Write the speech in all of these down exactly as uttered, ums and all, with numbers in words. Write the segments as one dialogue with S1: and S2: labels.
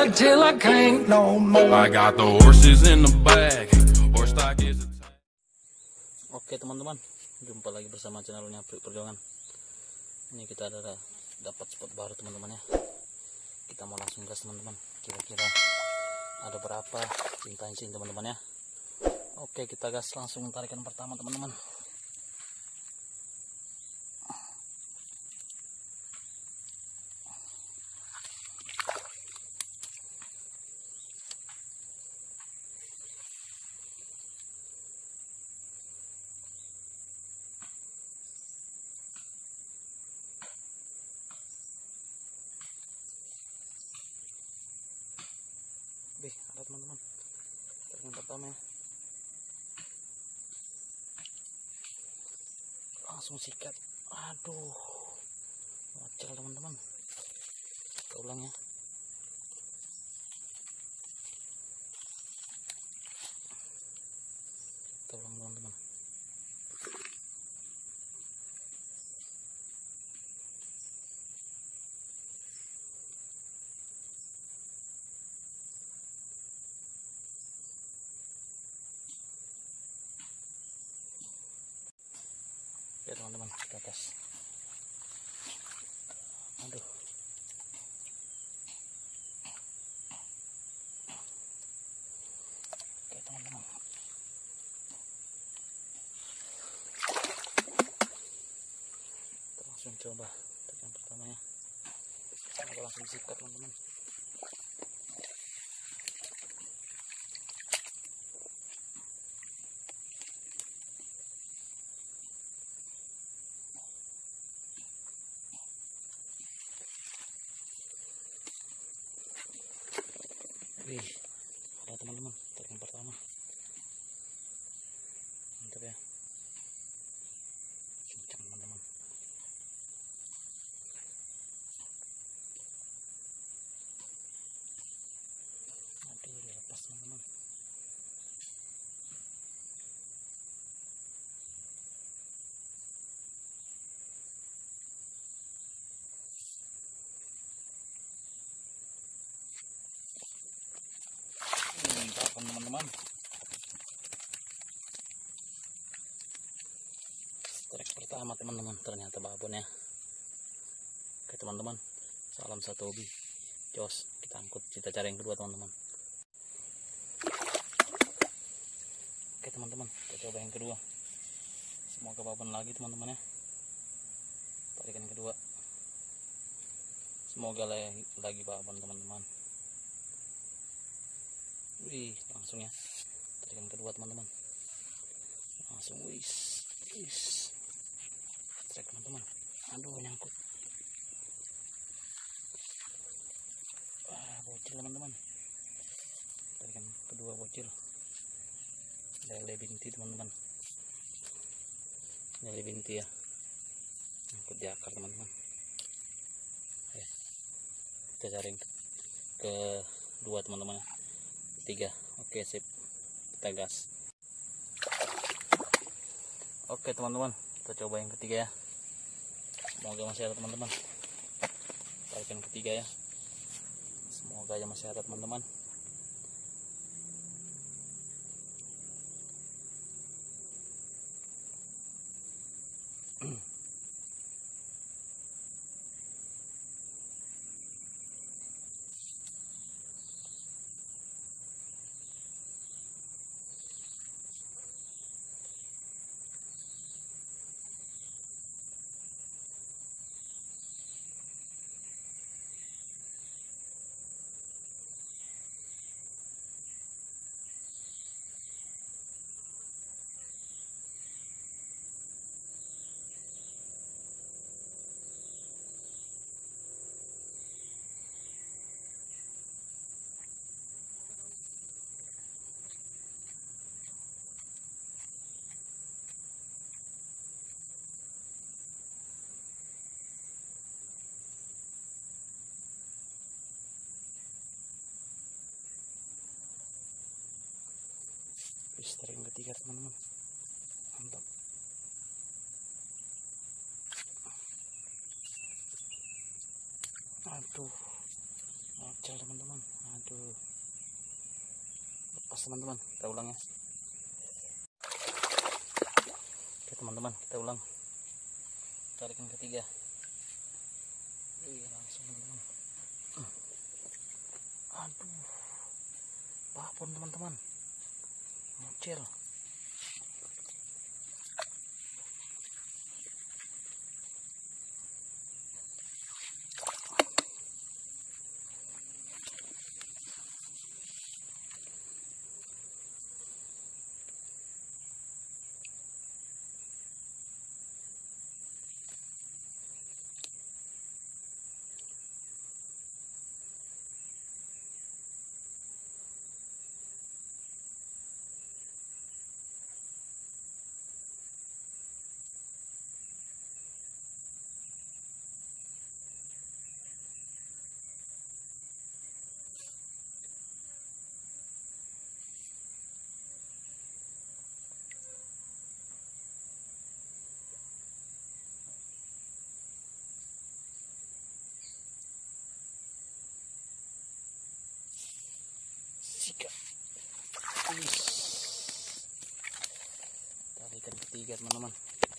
S1: ride till I can't no more.
S2: I got the horses in the back. Horse stock is a
S3: Oke teman-teman, jumpa lagi bersama channelnya Pri Perjuangan. Ini kita ada dapat spot baru teman-teman ya. Kita mau langsung gas teman-teman. Kira-kira ada berapa cinta-cinta teman-teman ya. Oke, kita gas langsung tarikan pertama teman-teman. Wih, ada teman-teman. Tarikan pertama ya. Langsung sikat. Aduh, ngocel teman-teman. Kita ulang ya. Kita ulang teman-teman. Ya teman-teman, ke atas. Aduh. Oke teman-teman. Kita langsung coba tekan pertamanya. Kita langsung sikat teman-teman. Wih, ada teman-teman, tarikan pertama. Mantap ya. Kencang teman-teman. Aduh, dilepas teman-teman. Teman-teman, strike pertama teman-teman, ternyata babon ya. Oke teman-teman, salam satu hobi, jos. Kita angkut, kita cari yang kedua teman-teman. Oke teman-teman, kita coba yang kedua. Semoga babon lagi teman-teman ya. Tarikan yang kedua, semoga lagi, lagi babon teman-teman. Wih, langsung ya. Tarikan kedua teman-teman. Langsung wis, wis. Strike teman-teman. Aduh, nyangkut. Wah, bocil teman-teman. Tarikan kedua bocil. Lele binti teman-teman. Lele binti ya. Nyangkut di akar teman-teman. Ya. Kita cari yang kedua teman-teman. Tiga. Oke, sip, kita gas. Oke teman-teman, kita coba yang ketiga ya. Semoga masih ada teman-teman. Tarikan ketiga ya. Semoga aja masih ada teman-teman. Pister yang ketiga teman-teman, mantap. Aduh, Kecil teman-teman. Aduh. Lepas teman-teman. Kita ulang ya. Oke teman-teman, kita ulang. Tarikan ketiga. Wih, langsung teman-teman. Aduh. Babon teman-teman. Mucil. Sikat. Tarikan ketiga teman-teman.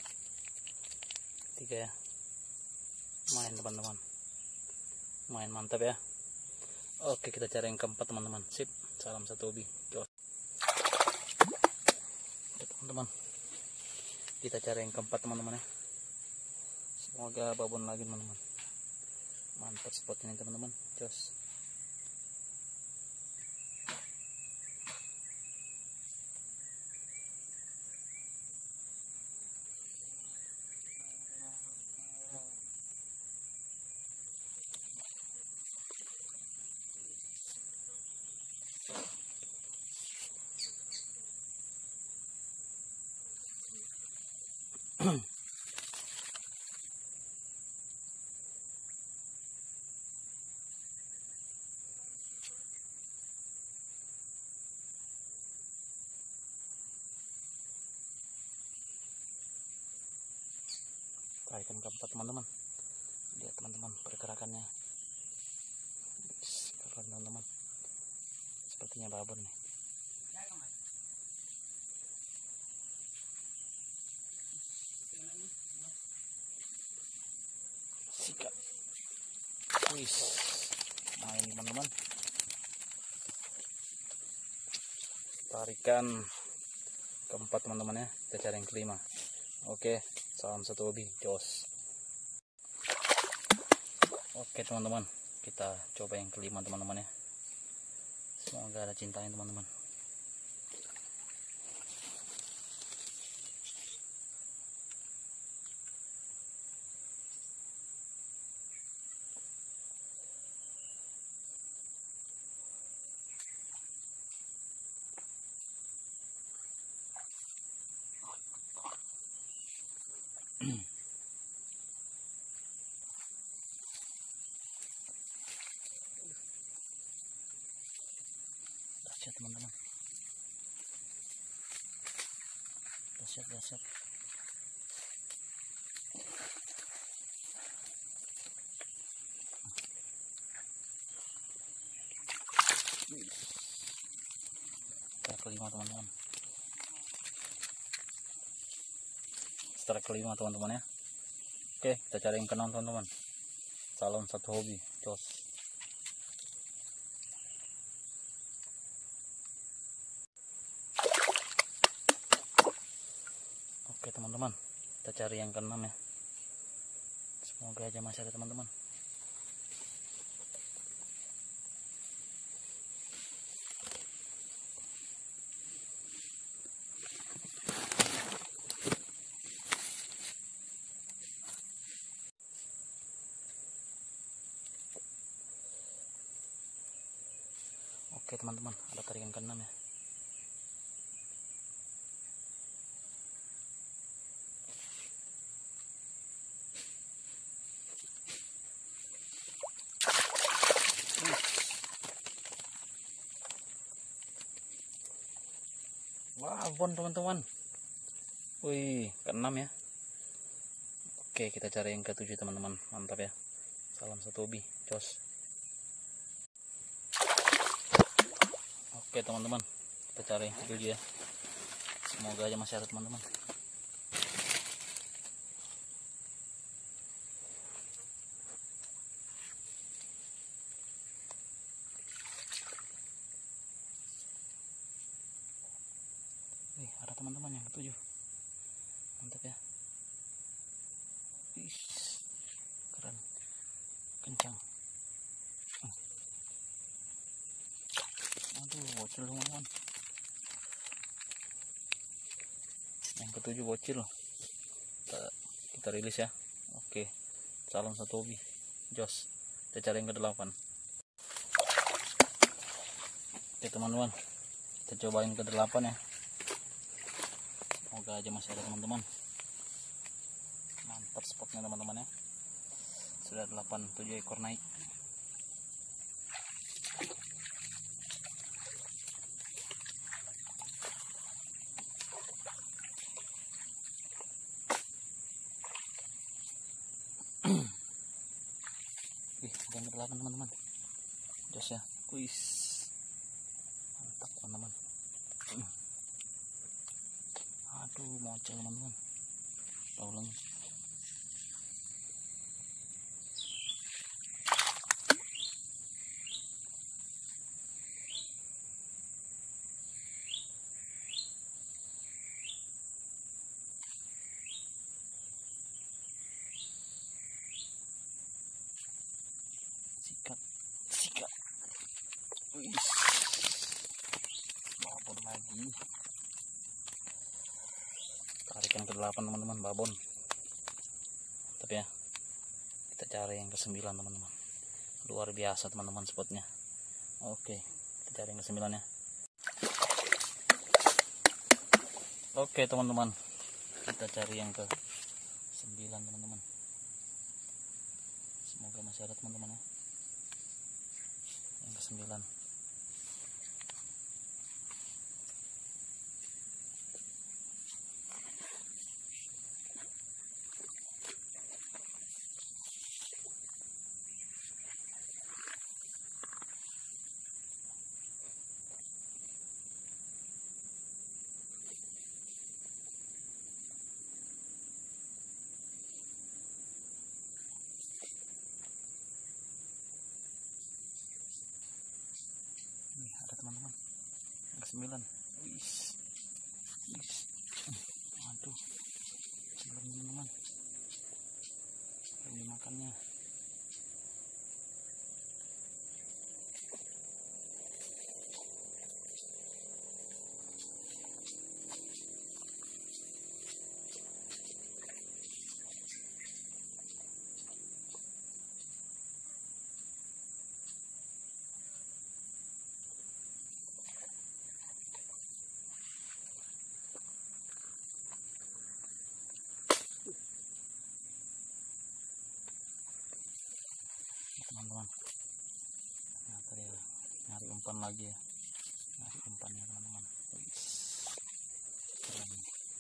S3: Tiga ya. Main teman-teman. Main mantap ya. Oke, kita cari yang keempat teman-teman. Sip. Salam satu hobi. Oke teman-teman. Kita cari yang keempat teman-teman ya. Semoga babon lagi teman-teman. Mantap spot ini teman-teman. Jos. Tarikan keempat teman-teman. Lihat teman-teman pergerakannya. Keren teman-teman. Sepertinya babon nih. Sikat. Wis. Main teman-teman. Tarikan keempat teman-teman ya. Kita cari yang kelima. Oke, salam satu hobi, jos. Oke teman-teman, kita coba yang kelima teman-teman ya. Semoga ada cintanya teman-teman. Dahsyat teman-teman. Dahsyat, dahsyat. Setelah kelima teman-teman. Setelah kelima teman-teman ya. Oke, kita cari yang keenam teman-teman. Salam satu hobi, jos. Oke teman-teman, kita cari yang keenam ya. Semoga aja masih ada teman-teman. Oke teman-teman, ada tarikan keenam ya. Babon teman-teman. Wih, keenam ya. Oke, kita cari yang ketujuh teman-teman. Mantap ya. Salam satu hobi, jos. Oke teman-teman, kita cari dulu ya. Semoga aja masih ada teman-teman. Wih, ada teman-teman yang ketujuh. Mantap ya. Wih, keren, kencang. Aduh, bocil teman-teman. Yang ketujuh bocil. Kita, kita rilis ya. Oke, salam satu hobi. Jos. Kita cari yang ke delapan. Oke teman-teman, kita cobain ke delapan ya. Semoga aja masih ada teman-teman. Mantap spotnya teman-teman ya. Sudah delapan tujuh ekor naik. Ih, ada yang ke delapan teman-teman. Jos ya. Wis. Mantap teman-teman. Aduh, mocel teman-teman. Tolong. Sikat, sikat. Wih, babon lagi. Tarikan ke delapan teman-teman, babon. Tapi ya, kita cari yang ke sembilan teman-teman. Luar biasa teman-teman spotnya. Oke, kita cari yang ke sembilan ya. Oke teman-teman, kita cari yang ke sembilan teman-teman. Semoga masih ada teman-teman ya. Yang ke sembilan. Nih ada teman-teman yang ke sembilan. Wis, wis. Aduh, belum teman-teman. Ini makannya. Teman-teman, ternyata dia nyari umpan lagi ya, nyari umpannya teman-teman. Keren.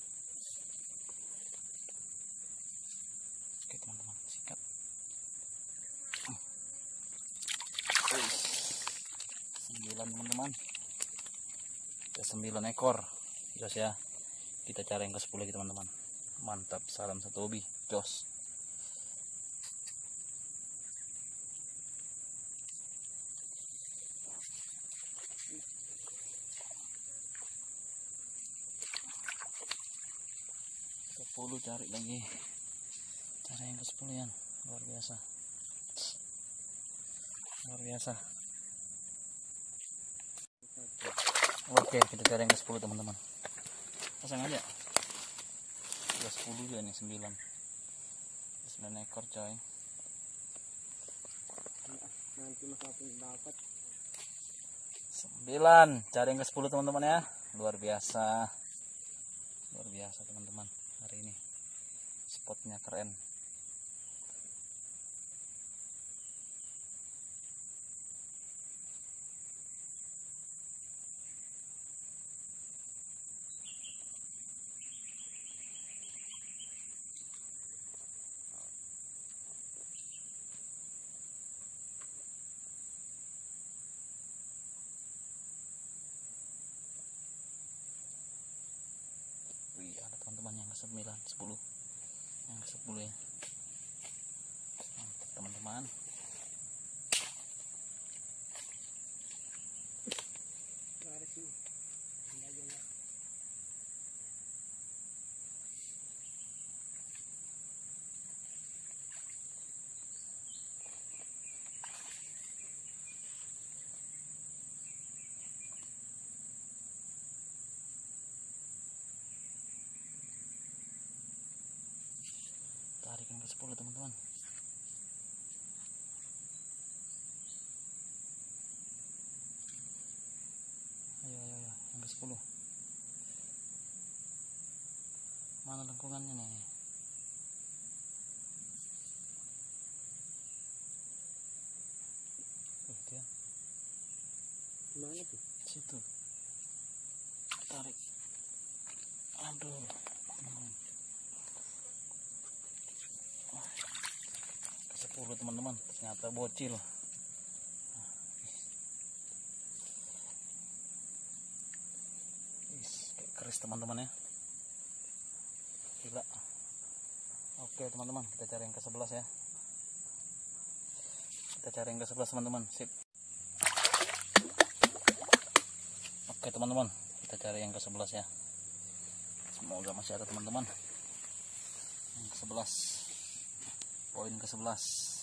S3: Oke teman-teman, sikat. Sembilan teman-teman, ke sembilan ekor. Jos ya, kita cari yang ke sepuluh lagi teman-teman. Mantap, salam satu hobi. Jos. sepuluh cari lagi, cari yang ke sepuluh ya, luar biasa, luar biasa. Oke, kita cari yang ke sepuluh teman-teman. Pasang aja. Udah sepuluh juga nih, sembilan. sembilan ekor coy.
S1: Nanti mas Apung dapat.
S3: sembilan, cari yang ke sepuluh teman-teman ya. Luar biasa. Luar biasa teman-teman. Hari ini spotnya keren. sembilan, sepuluh. Yang ke sepuluh ya. Mantap teman-teman.
S1: Garis ini. Lagi ya.
S3: Tarik yang ke sepuluh teman-teman. Ayo ayo ayo yang ke sepuluh. Mana lengkungannya nih? Tuh dia.
S1: Gimana tuh?
S3: Situ. Tarik. Aduh. Hmm. Ke sepuluh teman-teman. Ternyata bocil. Is, kayak keris teman-teman ya. Gila. Oke teman-teman, kita cari yang ke sebelas ya. Kita cari yang ke sebelas teman-teman. Sip. Oke teman-teman, kita cari yang ke sebelas ya. Semoga masih ada teman-teman. Yang ke sebelas. Poin ke sebelas.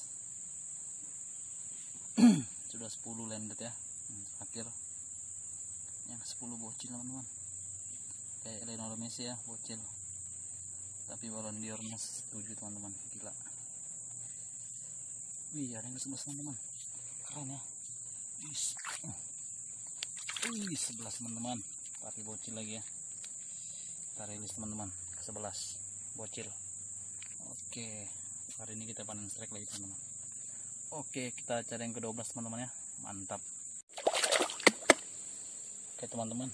S3: Sudah sepuluh landed ya. Akhir. Yang ke sepuluh bocil teman-teman. Kayak Lionel Messi ya, bocil. Tapi Ballon d'Or-nya setuju teman-teman. Gila. Wih, ada yang ke sebelas teman-teman. Keren ya. Wih, sebelas teman-teman. Tapi bocil lagi ya. Kita rilis teman-teman. Ke sebelas. Bocil. Oke. Hari ini kita panen strike lagi teman-teman. Oke, kita cari yang ke dua belas teman-teman ya. Mantap. Oke teman-teman.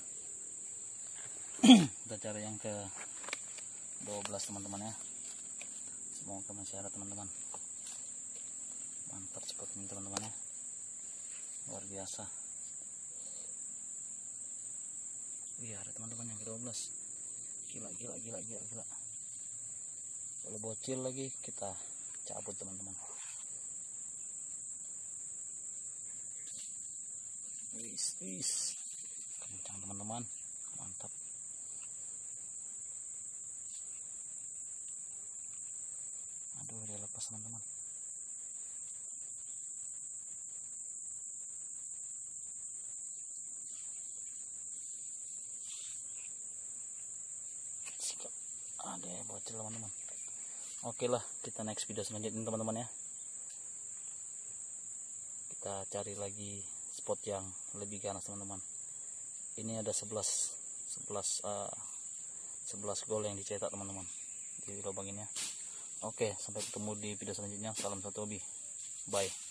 S3: Kita cari yang ke dua belas teman-teman ya. Semoga masih ada teman-teman. Mantap seperti ini teman-teman ya. Luar biasa. Wih, ada teman-teman yang ke dua belas. Gila gila gila gila gila. Kalau bocil lagi kita cabut teman-teman. Wis wis. Kencang teman-teman. Mantap. Aduh, dia lepas teman-teman. Ada bocil teman-teman. Oke lah, kita next video selanjutnya teman-teman ya. Kita cari lagi spot yang lebih ganas teman-teman. Ini ada sebelas uh, sebelas gol yang dicetak teman-teman di lubang ini ya. Oke, sampai ketemu di video selanjutnya. Salam satu hobi. Bye.